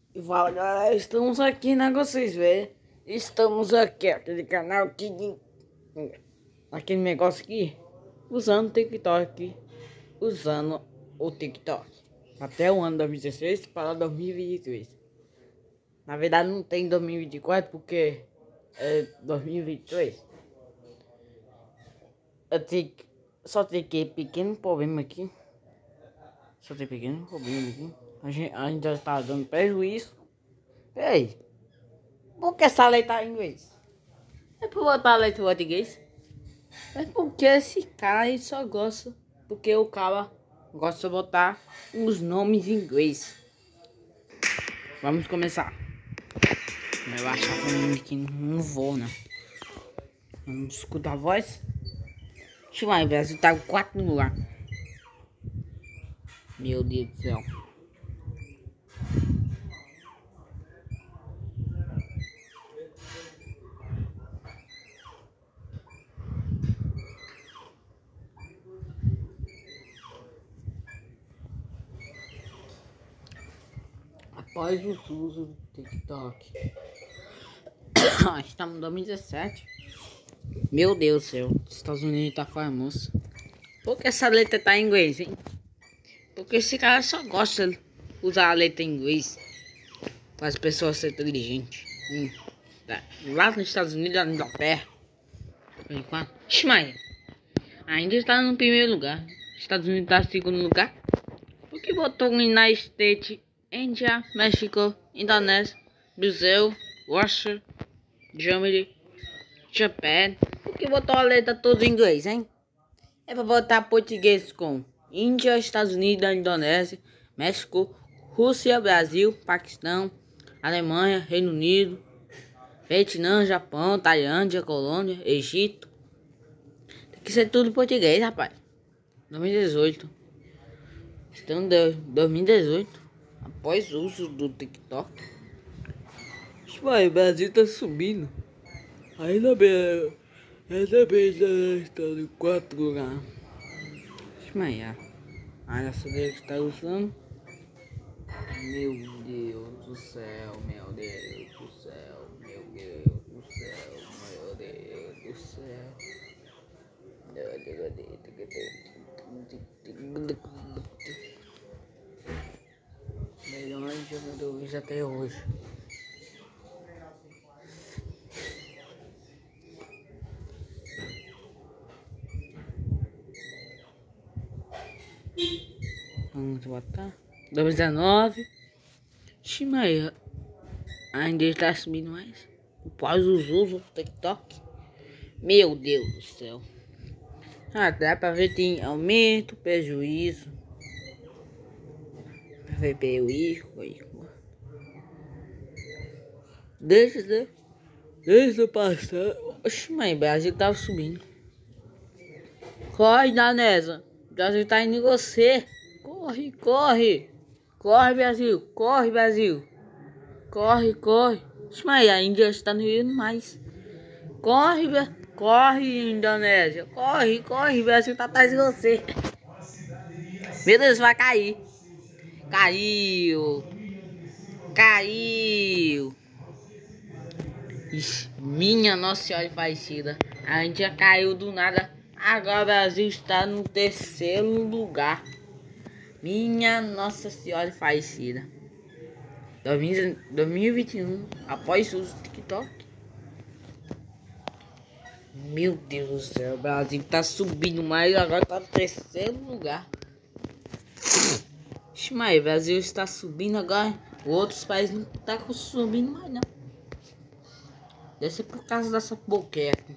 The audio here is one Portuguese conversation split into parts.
E fala galera, estamos aqui, né? Vocês verem. Estamos aqui, aquele canal aqui, aquele negócio aqui, usando o TikTok, usando o TikTok. Até o ano 2016 para 2023. Na verdade não tem 2024 porque é 2023. Só tem que pequeno problema aqui. Só tem pequeno problema aqui. A gente já está dando prejuízo. Ei, por que essa lei tá em inglês? É pra botar a letra em português? É porque esse cara aí só gosta. Porque o cara gosta de botar os nomes em inglês. Vamos começar. Eu achava que não vou, né? Vamos escutar a voz. Deixa eu ver, o Brasil tá em 4 lugar. Meu Deus do céu. Após o uso do TikTok. Estamos em 2017. Meu Deus do céu. Os Estados Unidos tá famoso. Por que essa letra tá em inglês, hein? Porque esse cara só gosta de usar a letra em inglês para as pessoas serem inteligentes. Tá. Lá nos Estados Unidos, na Inglaterra. Por enquanto. Maia. Ainda está no primeiro lugar. Estados Unidos está no segundo lugar. Porque botou United States, Índia, México, Indonésia, Brasil, Rússia, Germany, Japan. Porque botou a letra toda em inglês, hein? É para botar português com Índia, Estados Unidos, Indonésia, México, Rússia, Brasil, Paquistão, Alemanha, Reino Unido, Vietnã, Japão, Tailândia, Colômbia, Egito. Tem que ser tudo português, rapaz. 2018. Estamos em 2018. Após o uso do TikTok. O Brasil tá subindo. Ainda bem já está em 4 lugares. Desmaiar. A essa dele que está usando. Meu Deus do céu, meu Deus do céu, meu Deus do céu, meu Deus do céu. Melhores jogadores até hoje. Vamos botar 2019. Shimaia ainda está subindo mais. Após os usos do TikTok. Meu Deus do céu. Dá pra ver que tem aumento, prejuízo. Pra ver prejuízo. Desde o passado. Oxi, mãe, o Brasil tava subindo. Corre, Danesa. O Brasil tá indo em você. Corre, corre. Corre, Brasil. Corre, Brasil. Corre, corre. Oxi, mãe, a Índia está indo mais. Corre, corre, Indonésia. Corre, corre, Brasil tá atrás de você. Meu Deus, vai cair. Caiu. Caiu. Ixi, minha Nossa Senhora Aparecida. A gente já caiu do nada. Agora o Brasil está no terceiro lugar. Minha Nossa Senhora Aparecida. 2021. Após o uso do TikTok. Meu Deus do céu. O Brasil está subindo mais. Agora está no terceiro lugar. Ixi, mas o Brasil está subindo agora. Outros países não estão subindo mais não. Deve ser por causa dessa boquete.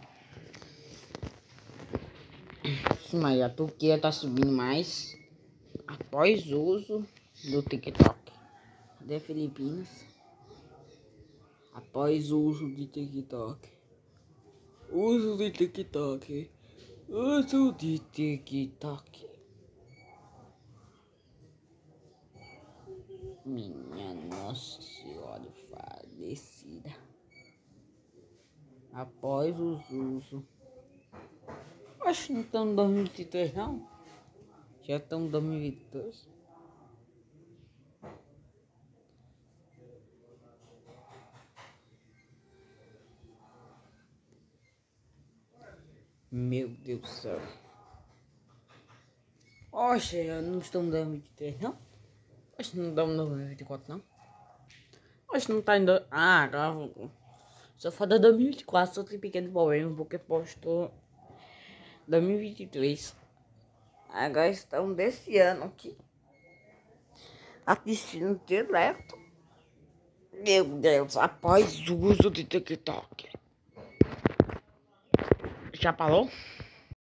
Mas a Turquia tá subindo mais após o uso do TikTok. Cadê Filipinas? Após o uso de TikTok. Uso de TikTok. Uso de TikTok. Minha Nossa Senhora falecida. Após o uso. Acho que não estamos em 2023 não. Já estamos em 2022. Meu Deus do céu. Oxe, não estamos em 2023, não? Oxe, não estamos em 2024, não? Oxe, não tá ainda... Ah, agora... Só falta 2024, só tem pequeno problema, porque postou 2023. Agora estamos desse ano aqui. Assistindo direto. Meu Deus, após o uso de TikTok. Já falou?